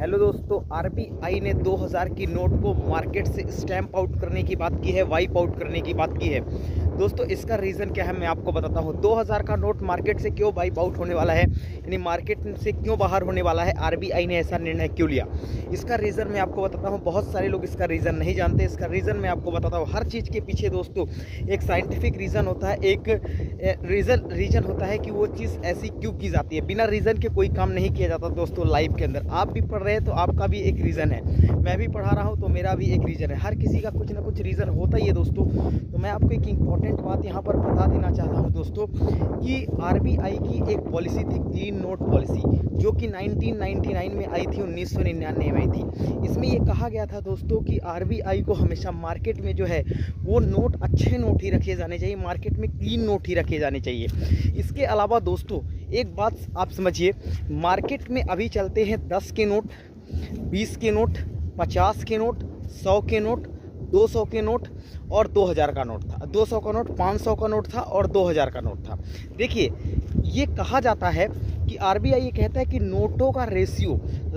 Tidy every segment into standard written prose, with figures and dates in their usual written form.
Hello दोस्तों, RBI ने 2000 की नोट को मार्केट से स्टैम्प आउट करने की बात की है, वाइप आउट करने की बात की है। दोस्तों इसका रीज़न क्या है मैं आपको बताता हूँ। 2000 का नोट मार्केट से क्यों वाइप आउट होने वाला है, यानी मार्केट से क्यों बाहर होने वाला है, आरबीआई ने ऐसा निर्णय क्यों लिया, इसका रीज़न मैं आपको बताता हूँ। बहुत सारे लोग इसका रीज़न नहीं जानते। इसका रीज़न मैं आपको बताता हूँ। हर चीज़ के पीछे दोस्तों एक साइंटिफिक रीज़न होता है, एक रीज़न होता है कि वो चीज़ ऐसी क्यों की जाती है। बिना रीज़न के कोई काम नहीं किया जाता दोस्तों लाइफ के अंदर। आप भी पढ़ रहे हैं तो आपका भी एक रीज़न है, मैं भी पढ़ा रहा हूँ तो मेरा भी एक रीज़न है। हर किसी का कुछ ना कुछ रीज़न होता ही है दोस्तों। तो मैं आपको एक इम्पॉर्टेंट बात यहाँ पर बता देना चाहता हूँ दोस्तों कि आरबीआई की एक पॉलिसी थी, क्लीन नोट पॉलिसी, जो कि 1999 में आई थी, 1999 में आई थी। इसमें ये कहा गया था दोस्तों कि आरबीआई को हमेशा मार्केट में जो है वो नोट, अच्छे नोट ही रखे जाने चाहिए, मार्केट में क्लीन नोट ही रखे जाने चाहिए। इसके अलावा दोस्तों एक बात आप समझिए, मार्केट में अभी चलते हैं 10 के नोट, 20 के नोट, 50 के नोट, 100 के नोट, 200 के नोट और 2000 का नोट था। 200 का नोट, 500 का नोट था और 2000 का नोट था। देखिए ये कहा जाता है कि आरबीआई ये कहता है कि नोटों का रेशियो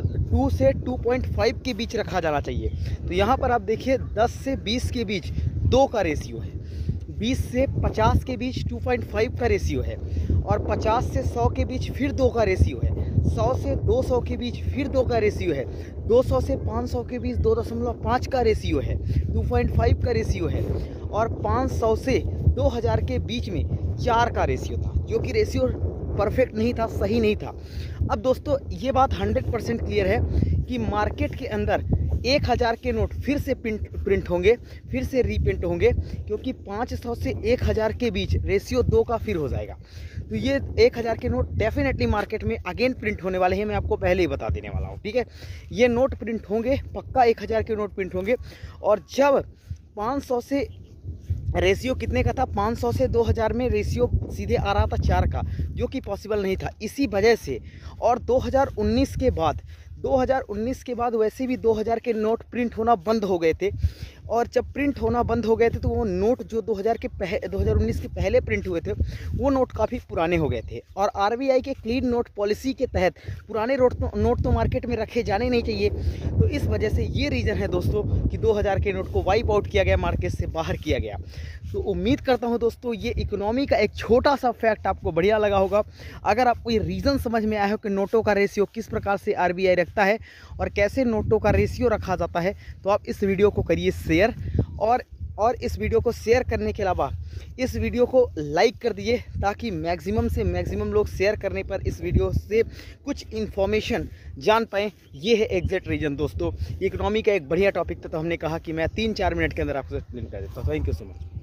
2 से 2.5 के बीच रखा जाना चाहिए। तो यहाँ पर आप देखिए 10 से 20 के बीच 2 का रेशियो है, 20 से 50 के बीच 2.5 का रेशियो है और 50 से 100 के बीच फिर 2 का रेशियो है, 100 से 200 के बीच फिर 2 का रेशियो है, 200 से 500 के बीच 2.5 का रेशियो है, 2.5 का रेशियो है और 500 से 2000 के बीच में 4 का रेशियो था, जो कि रेशियो परफेक्ट नहीं था, सही नहीं था। अब दोस्तों ये बात 100% क्लियर है कि मार्केट के अंदर 1000 के नोट फिर से प्रिंट होंगे, फिर से रीप्रिंट होंगे, क्योंकि 500 से 1000 के बीच रेशियो 2 का फिर हो जाएगा। तो ये 1000 के नोट डेफिनेटली मार्केट में अगेन प्रिंट होने वाले हैं, मैं आपको पहले ही बता देने वाला हूँ, ठीक है। ये नोट प्रिंट होंगे, पक्का 1000 के नोट प्रिंट होंगे। और जब 500 से रेशियो कितने का था, 500 से 2000 में रेशियो सीधे आ रहा था 4 का, जो कि पॉसिबल नहीं था। इसी वजह से और 2019 के बाद वैसे भी 2000 के नोट प्रिंट होना बंद हो गए थे। और जब प्रिंट होना बंद हो गए थे तो वो नोट जो 2019 के पहले प्रिंट हुए थे वो नोट काफ़ी पुराने हो गए थे। और आरबीआई के क्लीन नोट पॉलिसी के तहत पुराने नोट तो मार्केट में रखे जाने नहीं चाहिए। तो इस वजह से ये रीज़न है दोस्तों कि 2000 के नोट को वाइप आउट किया गया, मार्केट से बाहर किया गया। तो उम्मीद करता हूँ दोस्तों ये इकोनॉमी का एक छोटा सा फैक्ट आपको बढ़िया लगा होगा। अगर आपको ये रीज़न समझ में आया हो कि नोटों का रेशियो किस प्रकार से आरबीआई रखता है और कैसे नोटों का रेशियो रखा जाता है, तो आप इस वीडियो को करिए शेयर। और इस वीडियो को शेयर करने के अलावा इस वीडियो को लाइक कर दिए, ताकि मैक्सिमम से मैक्सिमम लोग शेयर करने पर इस वीडियो से कुछ इन्फॉर्मेशन जान पाएँ। ये है एग्जैक्ट रीजन दोस्तों। इकोनॉमी का एक बढ़िया टॉपिक था, तो हमने कहा कि मैं 3-4 मिनट के अंदर आपको एक्सप्लेन कर देता हूँ। Thank you so much.